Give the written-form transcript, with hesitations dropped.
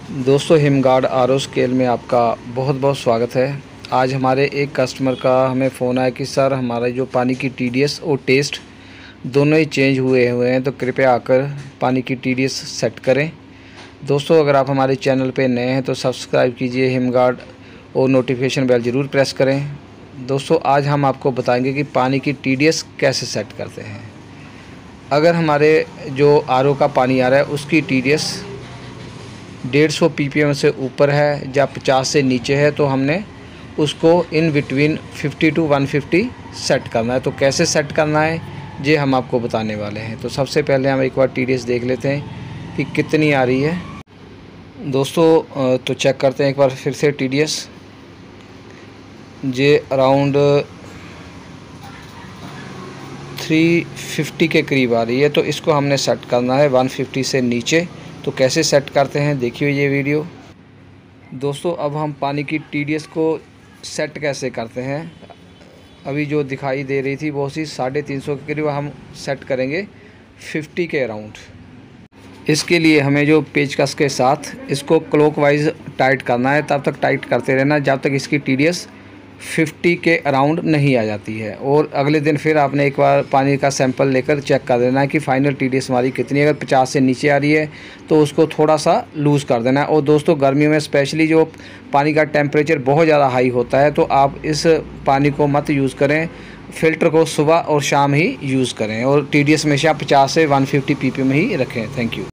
दोस्तों हिमगार्ड RO scale में आपका बहुत बहुत स्वागत है। आज हमारे एक कस्टमर का हमें फ़ोन आया कि सर हमारा जो पानी की टीडीएस और टेस्ट दोनों ही चेंज हुए हैं, तो कृपया आकर पानी की टीडीएस सेट करें। दोस्तों अगर आप हमारे चैनल पे नए हैं तो सब्सक्राइब कीजिए हिमगार्ड और नोटिफिकेशन बेल ज़रूर प्रेस करें। दोस्तों आज हम आपको बताएंगे कि पानी की टीडीएस कैसे सेट करते हैं। अगर हमारे जो आरओ का पानी आ रहा है उसकी टीडीएस 150 ppm से ऊपर है या 50 से नीचे है तो हमने उसको इन बिटवीन 50 to 150 सेट करना है। तो कैसे सेट करना है ये हम आपको बताने वाले हैं। तो सबसे पहले हम एक बार टीडीएस देख लेते हैं कि कितनी आ रही है। दोस्तों तो चेक करते हैं एक बार फिर से टीडीएस ये अराउंड 350 के करीब आ रही है। तो इसको हमने सेट करना है 150 से नीचे। तो कैसे सेट करते हैं देखिए ये वीडियो। दोस्तों अब हम पानी की टीडीएस को सेट कैसे करते हैं, अभी जो दिखाई दे रही थी वो सी 350 के करीब हम सेट करेंगे 50 के अराउंड। इसके लिए हमें जो पेचकस के साथ इसको क्लॉकवाइज टाइट करना है, तब तक टाइट करते रहना जब तक इसकी टीडीएस 50 के अराउंड नहीं आ जाती है। और अगले दिन फिर आपने एक बार पानी का सैंपल लेकर चेक कर देना है कि फ़ाइनल टीडीएस हमारी कितनी है। अगर 50 से नीचे आ रही है तो उसको थोड़ा सा लूज़ कर देना है। और दोस्तों गर्मियों में स्पेशली जो पानी का टेम्परेचर बहुत ज़्यादा हाई होता है तो आप इस पानी को मत यूज़ करें, फ़िल्टर को सुबह और शाम ही यूज़ करें। और टीडीएस हमेशा 50 से 150 ppm ही रखें। Thank you.